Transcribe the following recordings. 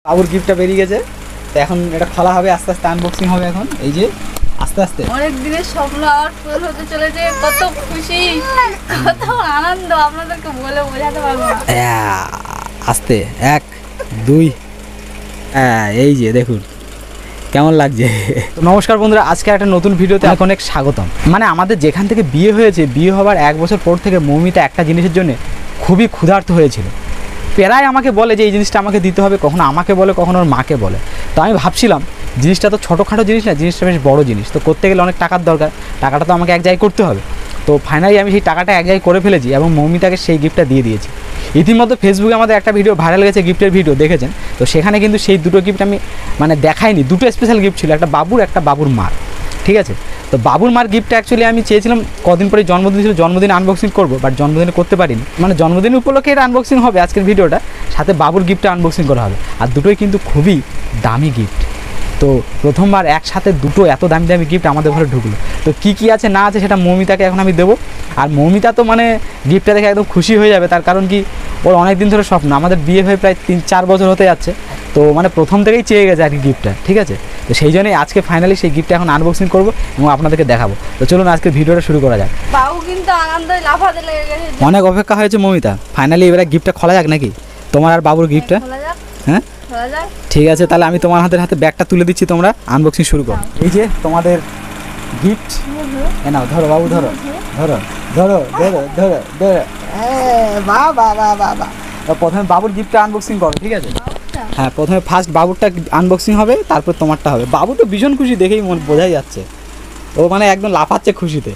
বাবুর গিফটটা বেরিয়ে গেছে, তো এখন এটা খোলা হবে, আস্তে আস্তে আনবক্সিং হবে। এখন এই যে আস্তে আস্তে অনেক দিনের স্বপ্ন আর পূরণ হতে চলেছে। কত খুশি, কত আনন্দ আপনাদেরকে বলে বোঝাতে পারবো না। আস্তে 1 2 এই যে দেখুন কেমন লাগছে। তো নমস্কার বন্ধুরা, আজকে একটা নতুন ভিডিওতে অনেক স্বাগতম। মানে আমাদের যেখান থেকে বিয়ে হয়েছে, বিয়ে হবার 1 বছর পর থেকে মৌমিতা একটা জিনিসের জন্য খুবই ক্ষুধার্ত হয়েছিল। প্রায় আমাকে বলে যে এই জিনিসটা আমাকে দিতে হবে, কখনো আমাকে বলে, কখনো ওর মাকে বলে। তো আমি ভাবছিলাম জিনিসটা তো ছোটোখাটো জিনিস না, জিনিসটা বেশ বড় জিনিস, তো করতে গেলে অনেক টাকার দরকার, টাকাটা তো আমাকে এক জায়গায় করতে হবে। তো ফাইনালি আমি সেই টাকাটা এক জায়গায় করে ফেলেছি এবং মৌমিতাকে সেই গিফটটা দিয়ে দিয়েছি। ইতিমধ্যে ফেসবুকে আমাদের একটা ভিডিও ভাইরাল গেছে, গিফটের ভিডিও দেখেছেন। তো সেখানে কিন্তু সেই দুটো গিফট আমি মানে দেখাইনি, দুটো স্পেশাল গিফট ছিল, একটা বাবুর, একটা বাবুর মার। ঠিক আছে, তো বাবুর মার গিফটটা অ্যাকচুয়ালি আমি চেয়েছিলাম কদিন পরে জন্মদিন ছিল, জন্মদিন আনবক্সিং করবো, বাট জন্মদিনে করতে পারিনি। মানে জন্মদিন উপলক্ষে এটা আনবক্সিং হবে আজকের ভিডিওটা, সাথে বাবুর গিফটটা আনবক্সিং করা হবে। আর দুটোই কিন্তু খুবই দামি গিফট। তো প্রথমবার একসাথে দুটো এত দামি দামি গিফট আমাদের ঘরে ঢুকলো। তো কী আছে না আছে সেটা মৌমিতাকে এখন আমি দেবো। আর মৌমিতা তো মানে গিফটটা দেখে একদম খুশি হয়ে যাবে, তার কারণ কি ওর অনেক দিন ধরে স্বপ্ন, আমাদের বিয়ে হয়ে প্রায় 3-4 বছর হতে যাচ্ছে। তো মানে প্রথম থেকেই চেয়ে গেছে আর কি গিফটটা। ঠিক আছে, তো সেই জন্যই আজকে ফাইনালি সেই গিফটটা এখন আনবক্সিং করবো এবং আপনাদেরকে দেখাবো। তো চলুন আজকে ভিডিওটা শুরু করা যাক। বাবু কিন্তু আনন্দে লাফাতে লেগে গেছে। অনেক অপেক্ষা হয়েছে মৌমিতা, ফাইনালি এবারে গিফটটা খোলা যাক নাকি, তোমার আর বাবুর গিফটটা। হ্যাঁ ঠিক আছে, তাহলে আমি তোমার হাতে ব্যাগটা তুলে দিচ্ছি, তোমরা আনবক্সিং শুরু করো। এই যে তোমাদের গিফট, এ নাও, ধরো বাবু, ধরো ধরো ধরো ধরো ধরো ধরো। বাহ বাহ বাহ বাহ বাহ। প্রথমে বাবুর গিফটটা আনবক্সিং করো, ঠিক আছে? হ্যাঁ, প্রথমে ফার্স্ট বাবুরটা আনবক্সিং হবে, তারপর তোমারটা হবে। বাবু তো ভীষণ খুশি, দেখেই মনে বোঝাই যাচ্ছে, ও মানে একদম লাফাচ্ছে খুশিতে।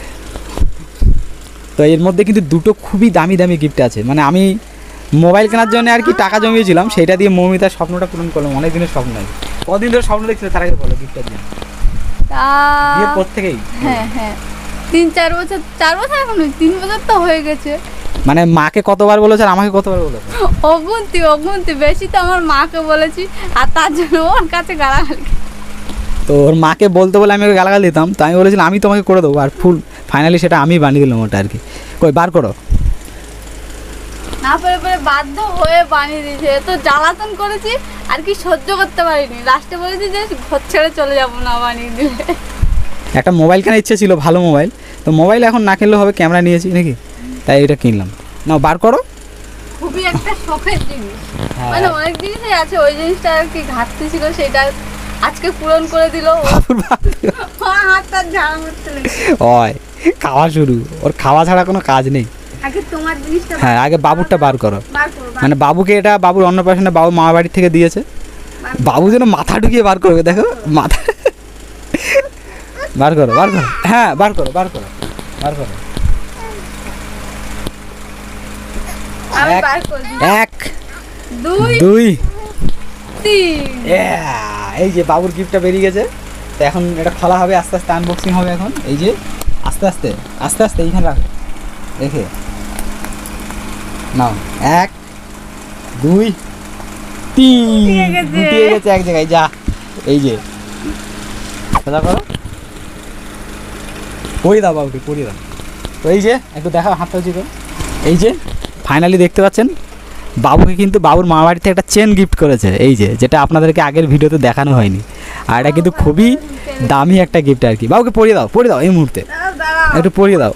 তো এর মধ্যে কিন্তু দুটো খুবই দামি দামি গিফট আছে। মানে আমি মোবাইল কেনার জন্য আর কি টাকা জমিয়েছিলাম, সেটা দিয়ে মৌমিতার স্বপ্নটা পূরণ করলাম। অনেক দিনের স্বপ্ন আছে। কদিন ধরে স্বপ্ন দেখছিলে তার আগে বলো গিফটটা দিয়ে? বিয়ের পর থেকেই? হ্যাঁ হ্যাঁ, 3-4 বছর, 4 বছর এখন 3 বছর তো হয়ে গেছে। মানে মাকে কতবার বলেছে আর আমাকে কতবার বলেছে? অগুন্তি বেশি তো আমার মাকে বলেছি, আর তার জন্য ওর কাছে গালাগালি। তো ওর মাকে বলতে বলে আমি ওকে গালাগাল দিতাম, তো আমি বলেছিলাম আমি তোমাকে করে দেবো, আর ফুল ফাইনালি সেটা আমি বানিয়ে দিলাম ওটা আর কি। কই বার করো। না পেরে বাধ্য হয়ে বানিয়ে দিয়েছে। এত জ্বালাতন করেছি আর কি সহ্য করতে পারিনি, লাস্টে বলেছি যে ঘর ছেড়ে চলে যাবো না বানিয়ে দিলে। একটা মোবাইল কেনার ইচ্ছে ছিল, ভালো মোবাইল। তো মোবাইল এখন না কিনলেও হবে, ক্যামেরা নিয়েছি নাকি, তাই এটা কিনলাম। না বার করো। খুবই একটা শখের জিনিস, মানে অনেক জিনিসই আছে, ওই জিনিসটা আর কি ঘাটতি ছিল, সেটা আজকে পূরণ করে দিল। হাতটা ঝাড়া মারতে লেগেছে। ওই খাওয়া শুরু, ওর খাওয়া ছাড়া কোনো কাজ নেই। আগে তোমার জিনিসটা, হ্যাঁ আগে বাবুরটা বার করো। মানে বাবুকে এটা বাবুর অন্নপ্রাশনে বাবু মামা বাড়ি থেকে দিয়েছে। বাবু যেন মাথা ঢুকিয়ে বার করবে, দেখো মাথা। বার করো বার করো, হ্যাঁ বার করো বার করো বার করো। 1 2 3। এই যে বাবুর গিফটটা বেরিয়ে গেছে, তো এখন এটা খোলা হবে, আস্তে আস্তে আনবক্সিং হবে। এখন এই যে আস্তে আস্তে আস্তে আস্তে এইখানে রাখো, রেখে নাও। 1 2 3 গুটিয়ে গেছে এক জায়গায়, যা। এই যে সোজা করো, পরিয়ে দাও বাবুকে, পরিয়ে দাও। তো এই যে একটু দেখাও, হাতটা উঁচু করো। এই যে ফাইনালি দেখতে পাচ্ছেন বাবুকে কিন্তু বাবুর মামা বাড়ি থেকে একটা চেন গিফট করেছে, এই যে, যেটা আপনাদেরকে আগের ভিডিওতে দেখানো হয়নি। আর এটা কিন্তু খুবই দামি একটা গিফট আর কি। বাবুকে পরিয়ে দাও এই মুহূর্তে, একটু পরিয়ে দাও।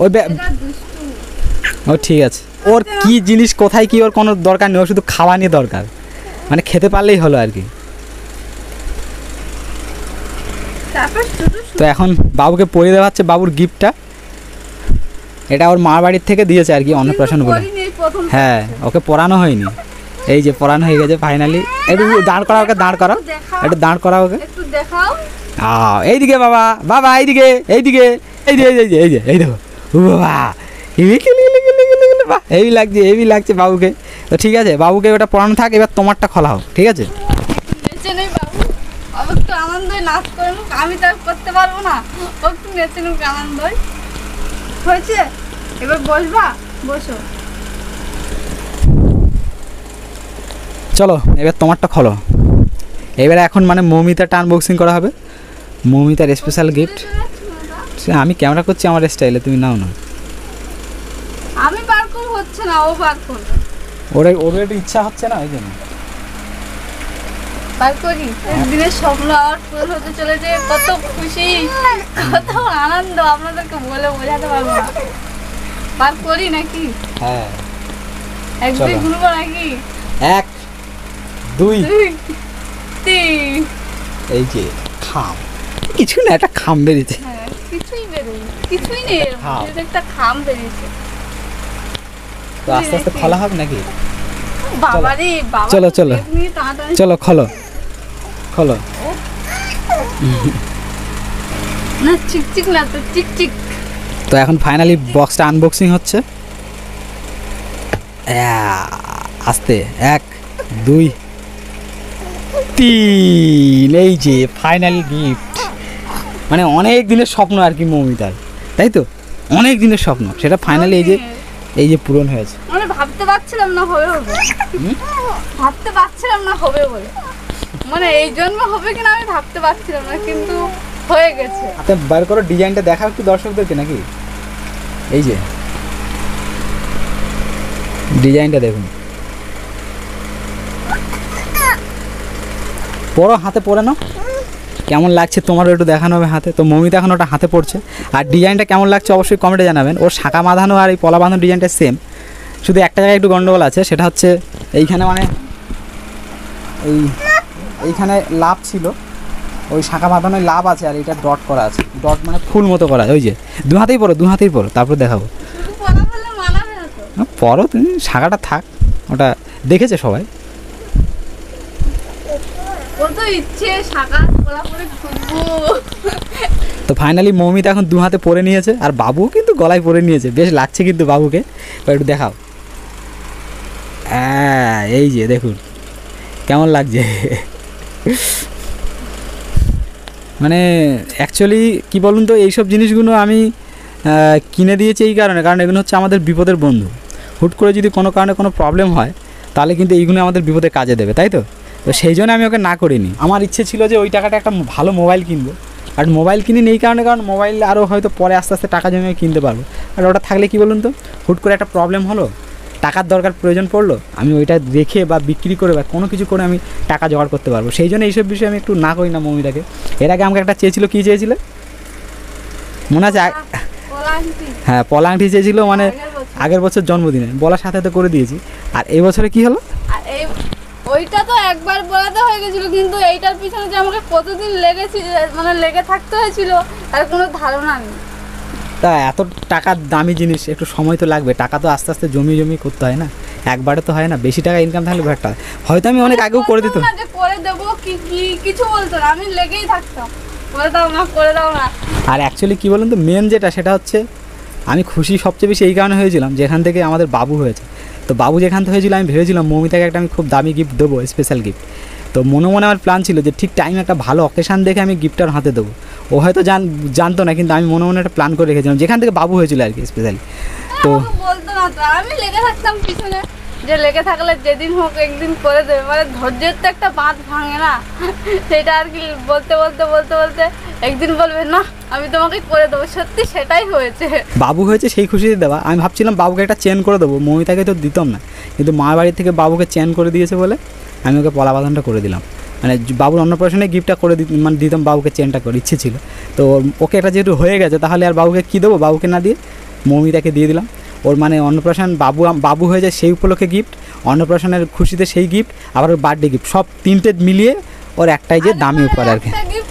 ও ঠিক আছে, ওর কি জিনিস কোথায় কি ওর কোনো দরকার নেই, ওর শুধু খাওয়া নিয়ে দরকার, মানে খেতে পারলেই হলো আর কি। তো এখন বাবুকে পরিয়ে দেওয়া হচ্ছে বাবুর গিফটটা। এটা ওর মা বাড়ির থেকে দিয়েছে আর কি, অন্নপ্রাশন বলে। হ্যাঁ ওকে পড়ানো হয়নি, এই যে পড়ানো হয়ে গেছে ফাইনালি। একটু দাঁড় করা ওকে, দাঁড় করাও, একটু দাঁড় করা ওকে। এইদিকে বাবা, বাবা এইদিকে এইদিকে, এই যে এই যে এই যে এই দেখো, বাবা হেভি লাগছে, হেভি লাগছে বাবুকে। তো ঠিক আছে, বাবুকে ওটা পড়ানো থাক, এবার তোমারটা খোলা হোক, ঠিক আছে? নাচ করে আমি তো করতে পারবো না, ও একটু নেচে নুক, আনন্দ হয়েছে। এবার বসবা, বসো। চলো এবার তোমারটা খোলো। এবারে এখন মানে মৌমিতাটা আনবক্সিং করা হবে, মৌমিতার স্পেশাল গিফট। আমি ক্যামেরা করছি আমার স্টাইলে, তুমি নাও না। আমি বার করব, হচ্ছে না, ও বার করবে। ওর একটু ইচ্ছা হচ্ছে না, ওই জন্য। বার করি একদিনের স্বপ্ন আমার পূরণ হতে চলেছে, কত খুশি কত আনন্দ আপনাদেরকে বলে বোঝাতে পারবো না। বার করি নাকি? হ্যাঁ একদিন ঘুরবো নাকি? 1 2 3 এই যে খাম, কিছু না একটা খাম বেরিয়েছে। হ্যাঁ কিছুই বেরোয়, কিছুই নেই এর খাম। মধ্যে, একটা খাম বেরিয়েছে। তো আস্তে আস্তে খোলা হবে নাকি? বাবারে বাবা, চলো, চলো। এমনি টানাটানি। চলো খোলো খোলো। না চিকচিক না তো, চিকচিক। তো এখন ফাইনালি বক্সটা আনবক্সিং হচ্ছে। আস্তে 1 2 3 এই যে ফাইনাল গিফট। মানে অনেক দিনের স্বপ্ন আর কি মৌমিতার, তাই তো? অনেক দিনের স্বপ্ন, সেটা ফাইনালি এই যে পূরণ হয়েছে। মানে ভাবতে পারছিলাম না হবে হবে, ভাবতে পারছিলাম না হবে বলে, মানে এই জন্য হবে কিনা আমি ভাবতে পারছিলাম না, কিন্তু হয়ে গেছে। হাতে বার করো, ডিজাইনটা দেখাও একটু দর্শকদেরকে নাকি। এই যে ডিজাইনটা দেখুন, পরো হাতে পরে নাও, কেমন লাগছে তোমারও একটু দেখানো হবে হাতে। তো মৌমিতা এখন ওটা হাতে পড়ছে, আর ডিজাইনটা কেমন লাগছে অবশ্যই কমেন্টে জানাবেন। ওর শাঁখা বাঁধানো আর এই পলা বাঁধানো ডিজাইনটা সেম, শুধু একটা জায়গায় একটু গন্ডগোল আছে, সেটা হচ্ছে এইখানে মানে এইখানে লাভ ছিল, ওই শাঁখা বাঁধানোয় লাভ আছে, আর এটা ডট করা আছে, ডট মানে ফুল মতো করা আছে। ওই যে দু হাতেই পরো তারপর দেখাবো। শুধু পড়া বললে মানাবে না তো। পরো তুমি, শাঁখাটা থাক, ওটা দেখেছে সবাই। ওর তো ইচ্ছে শাখা পড়া পরে ঘুরবো। তো ফাইনালি মৌমিতা এখন দু হাতে পরে নিয়েছে, আর বাবু কিন্তু গলায় পরে নিয়েছে, বেশ লাগছে কিন্তু বাবুকে। একটু দেখাও, এই যে দেখুন কেমন লাগছে। মানে অ্যাকচুয়ালি কি বলুন তো, এইসব জিনিসগুলো আমি কিনে দিয়েছি এই কারণে, কারণ এগুলো হচ্ছে আমাদের বিপদের বন্ধু। হুট করে যদি কোনো কারণে কোনো প্রবলেম হয়, তাহলে কিন্তু এইগুলো আমাদের বিপদে কাজে দেবে, তাই তো? তো সেই জন্য আমি ওকে না করিনি। আমার ইচ্ছে ছিল যে ওই টাকাটা একটা ভালো মোবাইল কিনবো, আর মোবাইল কিনি এই কারণে, কারণ মোবাইল আরও হয়তো পরে আস্তে আস্তে টাকা জমিয়ে কিনতে পারবো। আর ওটা থাকলে কি বলুন তো, হুট করে একটা প্রবলেম হলো, টাকার দরকার প্রয়োজন পড়লো, আমি ওইটা রেখে বা বিক্রি করে বা কোনো কিছু করে আমি টাকা জোগাড় করতে পারবো। সেই জন্য এইসব বিষয়ে আমি একটু না করি না মৌমিতাকে। এর আগে আমাকে একটা চেয়েছিল, কী চেয়েছিল মনে আছে? হ্যাঁ পলা আংটি চেয়েছিল, মানে আগের বছর জন্মদিনে, বলার সাথে সাথে করে দিয়েছি। আর এই বছরে কি হলো, ওইটা তো একবার বলাতে হয়ে গেছিল, কিন্তু এইটার পিছনে যে আমাকে কতদিন লেগেছিল, মানে লেগে থাকতে হয়েছিল তার কোনো ধারণা নেই। তা এত টাকার দামি জিনিস একটু সময় তো লাগবে, টাকা তো আস্তে আস্তে জমি করতে হয় না, একবারে তো হয় না। বেশি টাকা ইনকাম থাকলে একটা হয়তো আমি অনেক আগেও করে দিতাম, করে দেবো কি কিছু বলতো না, আমি লেগেই থাকতাম, করে দাও না। আর অ্যাকচুয়ালি কী বলুন তো, মেন যেটা সেটা হচ্ছে আমি খুশি সবচেয়ে বেশি এই কারণে হয়েছিলাম, যেখান থেকে আমাদের বাবু হয়েছে। তো বাবু যেখান থেকে হয়েছিল, আমি ভেবেছিলাম মৌমিতাকে একটা আমি খুব দামি গিফট দেবো, স্পেশাল গিফট। তো মনে আমার প্ল্যান ছিল যে ঠিক টাইমে একটা ভালো অকেশান দেখে আমি গিফটটার হাতে দেবো। ও হয়তো জানতো না, কিন্তু আমি মনে একটা প্ল্যান করে রেখেছিলাম, যেখান থেকে বাবু হয়েছিল আর কি স্পেশালি। তো বলতো না তো, আমি লেগে থাকতাম পিছনে, যে লেগে থাকলে যেদিন হোক একদিন করে দেবে, মানে ধৈর্যের তো একটা বাঁধ ভাঙে না, সেটা আর কি বলতে একদিন বলবে না আমি তোমাকে করে দেবো, সত্যি সেটাই হয়েছে। বাবু হয়েছে সেই খুশিতে দেওয়া। আমি ভাবছিলাম বাবুকে একটা চেন করে দেবো, মৌমিতাকে তো দিতাম না, কিন্তু মা বাড়ি থেকে বাবুকে চেন করে দিয়েছে বলে আমি ওকে পলা বাঁধানটা করে দিলাম। মানে বাবুর অন্নপ্রাশনে গিফটটা করে মানে দিতাম বাবুকে, চেনটা করে ইচ্ছে ছিল। তো ওকে এটা যেহেতু হয়ে গেছে, তাহলে আর বাবুকে কী দেবো, বাবুকে না দিয়ে মৌমিতাকে দিয়ে দিলাম। ওর মানে অন্নপ্রাশন বাবু হয়ে যায় সেই উপলক্ষে গিফট, অন্নপ্রাশনের খুশিতে সেই গিফট, আবার ওর বার্থডে গিফট, সব তিনটে মিলিয়ে ওর একটাই যে দামি উপহার আর কি,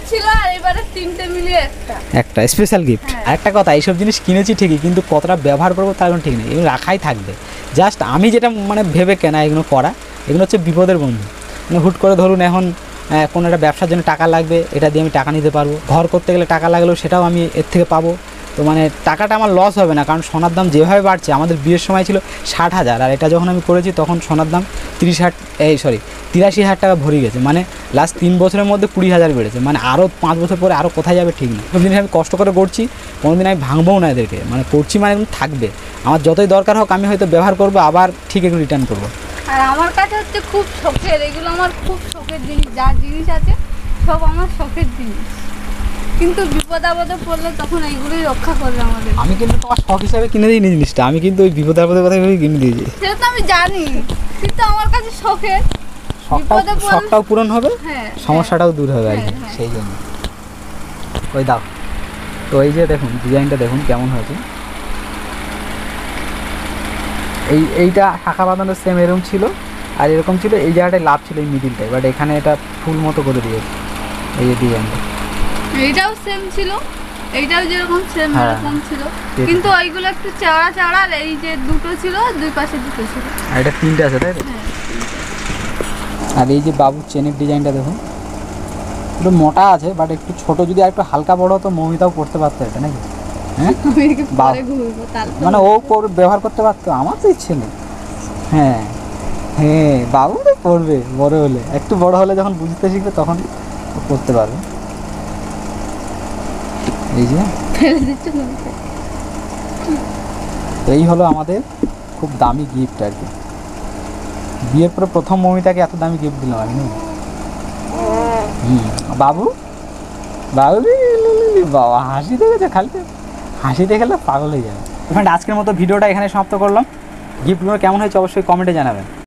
একটা স্পেশাল গিফট। একটা কথা, এইসব জিনিস কিনেছি ঠিকই, কিন্তু কতটা ব্যবহার করবো তার কোনো ঠিক নেই, এগুলো রাখাই থাকবে। জাস্ট আমি যেটা মানে ভেবে কেনা এগুলো করা, এগুলো হচ্ছে বিপদের বন্ধু। মানে হুট করে ধরুন এখন কোনো একটা ব্যবসার জন্য টাকা লাগবে, এটা দিয়ে আমি টাকা নিতে পারবো, ঘর করতে গেলে টাকা লাগলেও সেটাও আমি এর থেকে পাবো। তো মানে টাকাটা আমার লস হবে না, কারণ সোনার দাম যেভাবে বাড়ছে, আমাদের বিয়ের সময় ছিল 60,000, আর এটা যখন আমি করেছি তখন সোনার দাম 83,000 টাকা ভরে গেছে। মানে লাস্ট 3 বছরের মধ্যে 20,000 বেড়েছে, মানে আরও 5 বছর পরে আরও কোথায় যাবে ঠিক না। সব জিনিস আমি কষ্ট করে করছি, কোনোদিন আমি ভাঙবও না এদেরকে, মানে করছি মানে এগুলো থাকবে, আমার যতই দরকার হোক আমি হয়তো ব্যবহার করবো, আবার ঠিক এগুলো রিটার্ন করবো। আর আমার কাছে হচ্ছে খুব শখের, এগুলো আমার খুব শখের জিনিস, যা জিনিস আছে সব আমার শখের জিনিস, কিন্তু বিপদ আপদে পড়লে তখন এইগুলোই রক্ষা করবে আমাদের। আমি কিন্তু তোমার শখ হিসাবে কিনে দিইনি জিনিসটা, আমি কিন্তু ওই বিপদ আপদের কথা কিনে দিয়েছি, সেটা তো আমি জানি, কিন্তু আমার কাছে শখের বিপদে পড়লে- শখটাও পূরণ হবে, হ্যাঁ সমস্যাটাও দূর হবে আর কি, হ্যাঁ, হ্যাঁ। সেই জন্য। ওই দাও, তো এই যে দেখুন ডিজাইনটা দেখুন কেমন হয়েছে। এইটা শাখা বাঁধানো সেম এরকম ছিল, আর এরকম ছিল, এই জায়গাটায় লাভ ছিল এই মিডিলটায়, বাট এখানে এটা ফুল মতো করে দিয়েছে এই যে ডিজাইনটা। এইটাও সেম ছিল, এইটাও যেরকম সেম হ্যাঁ। এরকম ছিল, ঠিক। কিন্তু ওইগুলো একটু চড়া চড়া, আর এই যে দুটো ছিল দুই পাশে দুটো ছিল। আর এটা তিনটে আছে তাই তো? হ্যাঁ। আর এই যে বাবুর চেনের ডিজাইনটা দেখুন, একটু মোটা আছে, বাট একটু ছোট, যদি আর একটু হালকা বড় হতো মৌমিতাও পড়তে পারতো এটা, নাকি? হ্যাঁ, আমি একে বাহ। পরে ঘুরবো তারপর। মানে ও ব্যবহার করতে পারতো, আমার তো ইচ্ছে নেই। হ্যাঁ হ্যাঁ, বাবু তো পড়বে বড় হলে, একটু বড় হলে যখন বুঝতে শিখবে তখন ও পড়তে পারবে। এই যে ফেলে দিচ্ছ না? তো এই হলো আমাদের খুব দামি গিফট আর কি। বিয়ের পরে প্রথম মৌমিতাকে এত দামি গিফট দিলাম আমি, নাকি? বাবু বাবু বাবা হাসি দেখেছে, খালি হাসি দেখলে পাগল হয়ে যাবে। ফ্রেন্ড, আজকের মতো ভিডিওটা এখানে সমাপ্ত করলাম। গিফটগুলো কেমন হয়েছে অবশ্যই কমেন্টে জানাবেন।